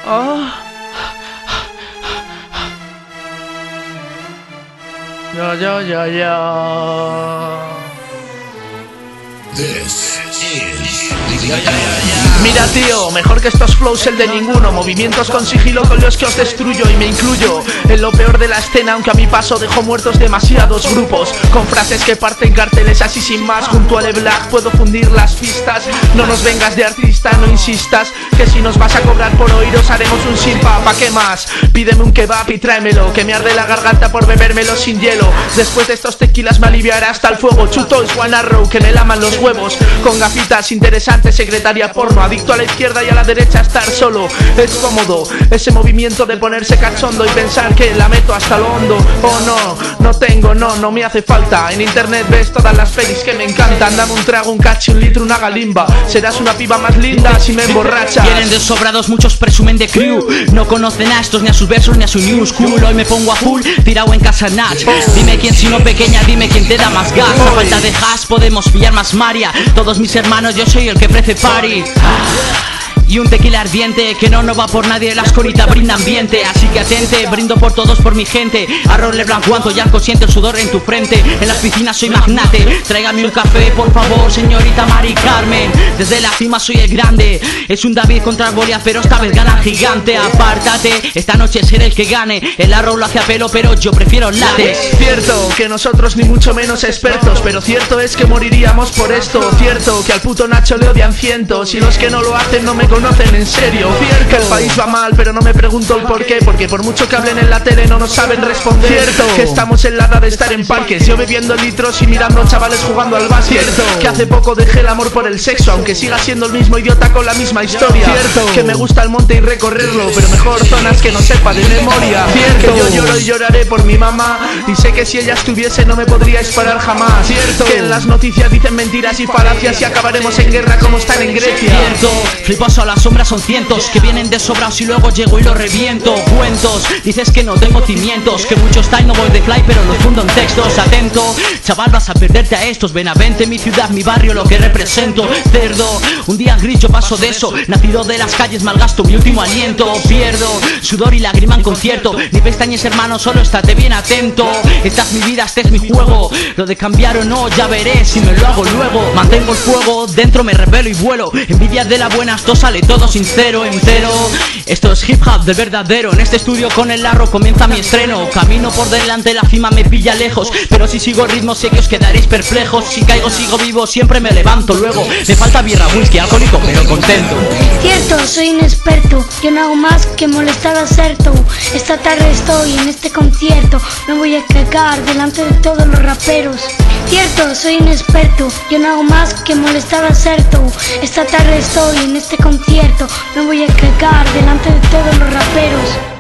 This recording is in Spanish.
Mira tío, mejor que estos flows el de ninguno. Movimientos con sigilo con los que os destruyo y me incluyo en lo peor de la escena, aunque a mi paso dejo muertos demasiados grupos. Con frases que parten carteles así sin más. Junto a Le Black puedo fundir las pistas. No nos vengas de artista, no insistas, que si nos vas a cobrar por oíros haremos un silpa. ¿Pa' qué más? Pídeme un kebab y tráemelo, que me arde la garganta por bebérmelo sin hielo. Después de estos tequilas me aliviará hasta el fuego. Chutos, One Arrow, que me laman los huevos. Con gafitas, interesante, secretaria porno. Adicto a la izquierda y a la derecha, estar solo es cómodo. Ese movimiento de ponerse cachondo y pensar que la meto hasta lo hondo. Oh no, no tengo, no me hace falta. En internet ves todas las pelis que me encantan. Dame un trago, un cacho, un litro, una galimba. Serás una piba más linda si me emborrachas. Vienen de sobrados, muchos presumen de crew. No conocen a estos, ni a sus versos, ni a su new school. Hoy me pongo a full, tirado en casa Natch. Dime quién si no pequeña, dime quién te da más gas. A falta de hash podemos pillar más Maria. Todos mis hermanos, yo soy el que ofrece party. Y un tequila ardiente, que no va por nadie, la escorita brinda ambiente. Así que atente, brindo por todos, por mi gente. Arroz, Le Blanc, guanto, Yarco, siente el sudor en tu frente. En las piscinas soy magnate, tráigame un café, por favor, señorita Mari Carmen. Desde la cima soy el grande, es un David contra Goliat, pero esta vez gana el gigante. Apártate, esta noche seré el que gane. El arroz lo hace a pelo, pero yo prefiero látex. Cierto que nosotros ni mucho menos expertos, pero cierto es que moriríamos por esto. Cierto que al puto Nacho le odian cientos, y los que no lo hacen no me conocen en serio. Cierto que el país va mal, pero no me pregunto el por qué, porque por mucho que hablen en la tele no nos saben responder. Cierto que estamos en la edad de estar en parques, yo bebiendo litros y mirando chavales jugando al básquet. Cierto que hace poco dejé el amor por el sexo, aunque siga siendo el mismo idiota con la misma historia. Cierto que me gusta el monte y recorrerlo, pero mejor zonas que no sepa de memoria. Cierto que yo lloro y lloraré por mi mamá, y sé que si ella estuviese no me podríais parar jamás. Cierto que en las noticias dicen mentiras y falacias y acabaremos en guerra como están en Grecia. Cierto, flipazo a las sombras son cientos, que vienen de sobrados y luego llego y lo reviento. Cuentos, dices que no tengo cimientos, que mucho style no voy de fly pero los fundo en textos. Atento, chaval vas a perderte a estos. Benavente, mi ciudad, mi barrio, lo que represento. Cerdo, un día gris yo paso de eso. Nacido de las calles malgasto mi último aliento. Pierdo, sudor y lágrima en concierto. Ni pestañes hermano, solo estate bien atento. Esta es mi vida, este es mi juego. Lo de cambiar o no, ya veré si me lo hago luego. Mantengo el fuego, dentro me revelo y vuelo. Envidia de la buena, esto sale todo sincero, entero. Esto es hip hop del verdadero. En este estudio con el arro comienza mi estreno. Camino por delante, la cima me pilla lejos, pero si sigo el ritmo sé que os quedaréis perplejos. Si caigo sigo vivo, siempre me levanto luego. Me falta birra, whisky, alcohólico, pero contento. Cierto, soy inexperto, yo no hago más que molestar a Certo. Esta tarde estoy en este concierto, me voy a cagar delante de todos los raperos. Cierto, soy inexperto, yo no hago más que molestar a Certo. Esta tarde estoy en este concierto, me voy a cagar delante de todos los raperos.